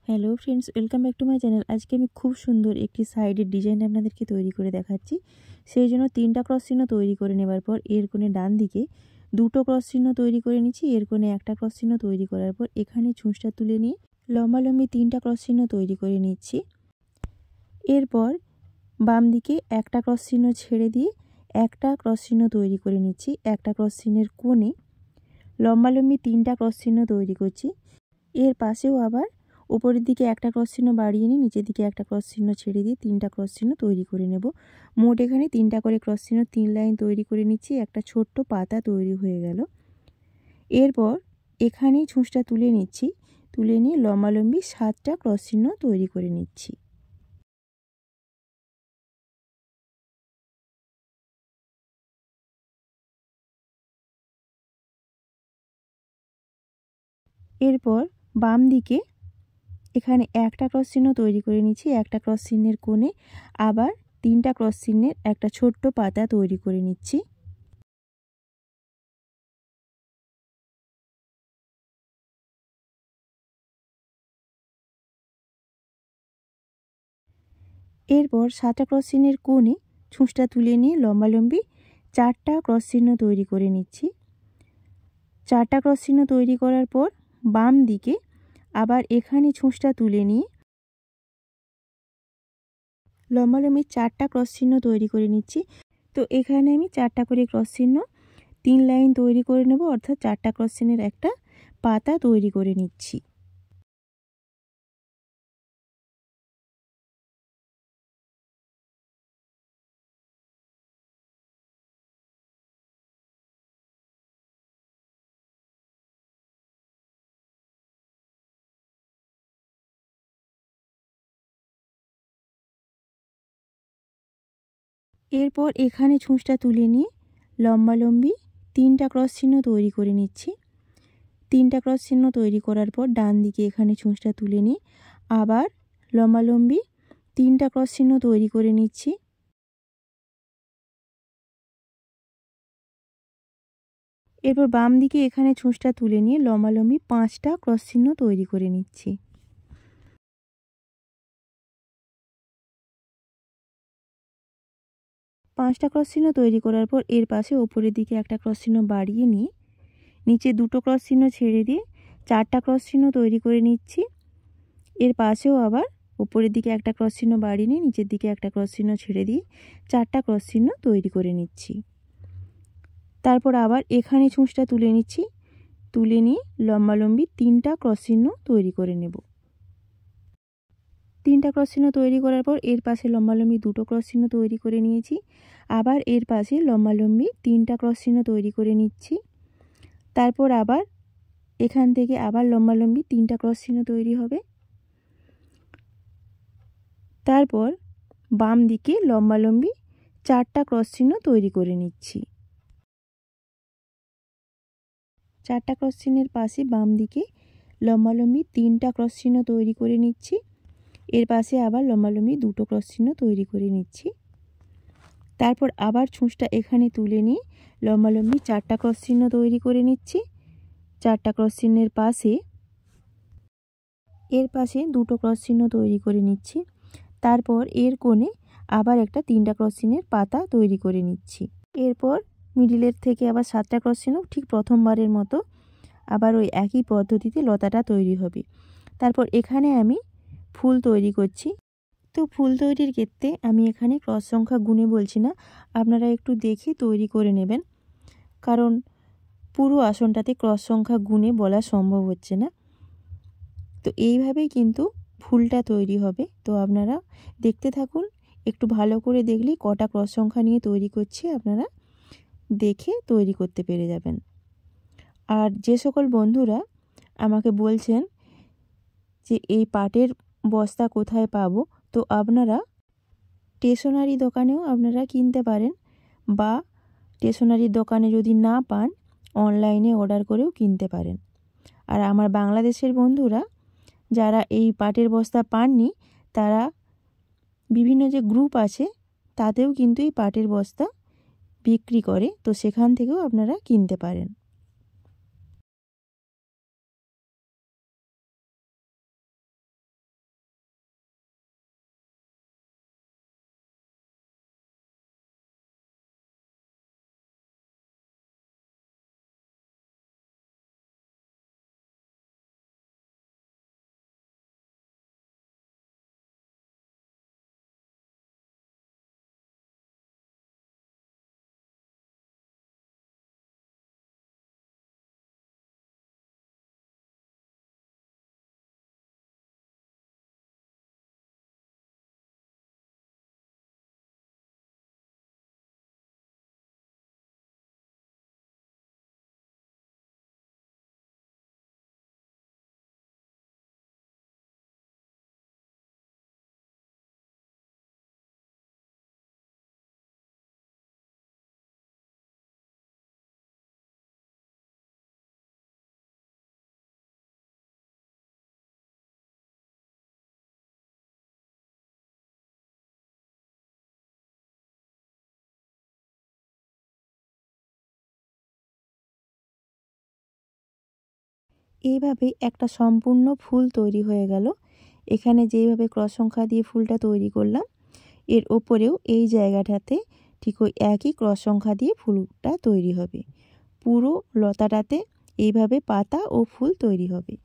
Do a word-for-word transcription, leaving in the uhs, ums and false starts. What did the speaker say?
Hello friends, welcome back to my channel. আজকে আমি খুব সুন্দর একটি সাইডের ডিজাইন আপনাদেরকে তৈরি করে দেখাচ্ছি। সেই জন্য তিনটা ক্রস চিহ্ন তৈরি করে নেবার পর এর কোণে ডান দিকে দুটো ক্রস চিহ্ন তৈরি করে নিচ্ছি। এর কোণে একটা ক্রস চিহ্ন তৈরি করার পর এখানে ছুঁচটা তুলে নিয়ে লম্বালম্বি তিনটা ক্রস চিহ্ন তৈরি করে নিচ্ছি। এরপর বাম দিকে একটা ক্রস চিহ্ন ছেড়ে দিয়ে একটা ক্রস চিহ্ন তৈরি করে নিচ্ছি। একটা ক্রস চিহ্নের কোণে লম্বালম্বি তিনটা ক্রস চিহ্ন তৈরি করছি। এর পাশেও আবার উপরের দিকে একটা ক্রস চিহ্ন বাড়িয়ে নিয়ে নিচের দিকে একটা ক্রস চিহ্ন ছেড়ে দিয়ে তিনটা ক্রস চিহ্ন তৈরি করে নেব। মোট এখানে তিনটা করে ক্রস চিহ্ন তিন লাইন তৈরি করে নিচ্ছি। একটা ছোট্ট পাতা তৈরি হয়ে গেল। এরপর এখানেই ছুঁচটা তুলে নিচ্ছি। তুলে নিয়ে লম্বালম্বি সাতটা ক্রস চিহ্ন তৈরি করে নিচ্ছি। এরপর বাম দিকে এখানে একটা ক্রস চিহ্ন তৈরি করে নিচ্ছি। একটা ক্রস চিহ্নের কোণে আবার তিনটা ক্রস চিহ্নের একটা ছোট্ট পাতা তৈরি করে নিচ্ছি। এরপর সাতটা ক্রস চিহ্নের কোণে ছুঁচটা তুলে নিয়ে লম্বালম্বি চারটা ক্রস চিহ্ন তৈরি করে নিচ্ছি। চারটা ক্রস চিহ্ন তৈরি করার পর বাম দিকে আবার এখানে ছুঁচটা তুলে নিয়ে লম্বালম্বি চারটা ক্রস চিহ্ন তৈরি করে নিচ্ছি। তো এখানে আমি চারটা করে ক্রস চিহ্ন তিন লাইন তৈরি করে নেব, অর্থাৎ চারটা ক্রস চিহ্নের একটা পাতা তৈরি করে নিচ্ছি। এরপর এখানে ছুঁচটা তুলে নিয়ে লম্বালম্বি তিনটা ক্রস চিহ্ন তৈরি করে নিচ্ছি। তিনটা ক্রস চিহ্ন তৈরি করার পর ডান দিকে এখানে ছুঁচটা তুলে নিয়ে আবার লম্বালম্বি তিনটা ক্রস চিহ্ন তৈরি করে নিচ্ছি। এরপর বাম দিকে এখানে ছুঁচটা তুলে নিয়ে লম্বালম্বি পাঁচটা ক্রস চিহ্ন তৈরি করে নিচ্ছি। পাঁচটা ক্রস চিহ্ন তৈরি করার পর এর পাশে ওপরের দিকে একটা ক্রস চিহ্ন বাড়িয়ে নিয়ে নিচে দুটো ক্রস চিহ্ন ছেড়ে দিয়ে চারটা ক্রস চিহ্ন তৈরি করে নিচ্ছি। এর পাশেও আবার ওপরের দিকে একটা ক্রস চিহ্ন বাড়িয়ে নিয়ে নিচের দিকে একটা ক্রস চিহ্ন ছেড়ে দিয়ে চারটা ক্রস চিহ্ন তৈরি করে নিচ্ছি। তারপর আবার এখানে ছুঁচটা তুলে নিচ্ছি। তুলে নিয়ে লম্বালম্বি তিনটা ক্রস চিহ্ন তৈরি করে নেব। তিনটা ক্রস চিহ্ন তৈরি করার পর এর পাশে লম্বালম্বি দুটো ক্রস চিহ্ন তৈরি করে নিয়েছি। আবার এর পাশে লম্বালম্বি তিনটা ক্রস চিহ্ন তৈরি করে নিচ্ছি। তারপর আবার এখান থেকে আবার লম্বালম্বি তিনটা ক্রস চিহ্ন তৈরি হবে। তারপর বাম দিকে লম্বালম্বি চারটা ক্রস চিহ্ন তৈরি করে নিচ্ছি। চারটা ক্রস চিহ্নের পাশে বাম দিকে লম্বালম্বি তিনটা ক্রস চিহ্ন তৈরি করে নিচ্ছি। এর পাশে আবার লম্বালম্বি দুটো ক্রস চিহ্ন তৈরি করে নিচ্ছি। তারপর আবার ছুঁচটা এখানে তুলে নিয়ে লম্বালম্বি চারটা ক্রস চিহ্ন তৈরি করে নিচ্ছি। চারটা ক্রস চিহ্নের পাশে এর পাশে দুটো ক্রস চিহ্ন তৈরি করে নিচ্ছি। তারপর এর কোণে আবার একটা তিনটা ক্রস চিহ্নের পাতা তৈরি করে নিচ্ছি। এরপর মিডিলের থেকে আবার সাতটা ক্রস চিহ্ন ঠিক প্রথমবারের মতো আবার ওই একই পদ্ধতিতে লতাটা তৈরি হবে। তারপর এখানে আমি ফুল তৈরি করছি। তো ফুল তৈরির ক্ষেত্রে আমি এখানে ক্রস সংখ্যা গুণে বলছি না, আপনারা একটু দেখে তৈরি করে নেবেন, কারণ পুরো আসনটাতে ক্রস সংখ্যা গুণে বলা সম্ভব হচ্ছে না। তো এইভাবেই কিন্তু ফুলটা তৈরি হবে। তো আপনারা দেখতে থাকুন, একটু ভালো করে দেখলেই কটা ক্রস সংখ্যা নিয়ে তৈরি করছি আপনারা দেখে তৈরি করতে পেরে যাবেন। আর যে সকল বন্ধুরা আমাকে বলছেন যে এই পাটের বস্তা কোথায় পাবো, তো আপনারা স্টেশনারি দোকানেও আপনারা কিনতে পারেন, বা স্টেশনারি দোকানে যদি না পান অনলাইনে অর্ডার করেও কিনতে পারেন। আর আমার বাংলাদেশের বন্ধুরা যারা এই পাটের বস্তা পাননি, তারা বিভিন্ন যে গ্রুপ আছে তাতেও কিন্তু এই পাটের বস্তা বিক্রি করে, তো সেখান থেকেও আপনারা কিনতে পারেন। এইভাবে একটা সম্পূর্ণ ফুল তৈরি হয়ে গেল। এখানে যেইভাবে ক্রস সংখ্যা দিয়ে ফুলটা তৈরি করলাম, এর ওপরেও এই জায়গাটাতে ঠিক ওই একই ক্রস সংখ্যা দিয়ে ফুলটা তৈরি হবে। পুরো লতাটাতে এইভাবে পাতা ও ফুল তৈরি হবে।